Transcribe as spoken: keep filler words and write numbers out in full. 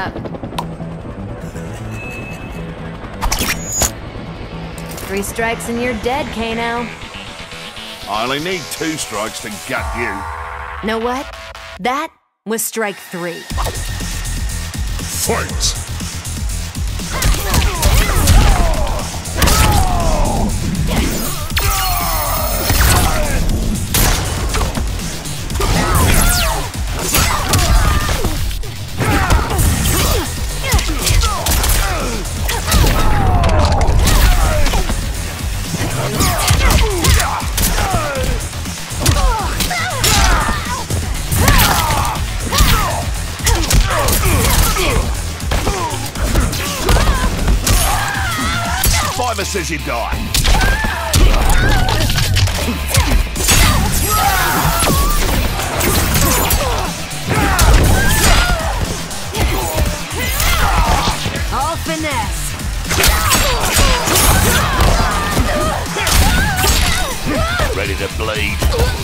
up. Three strikes and you're dead, Kano. I only need two strikes to gut you. Know what? That was strike three. Fight! Fiver says you die. All finesse. Ready to bleed.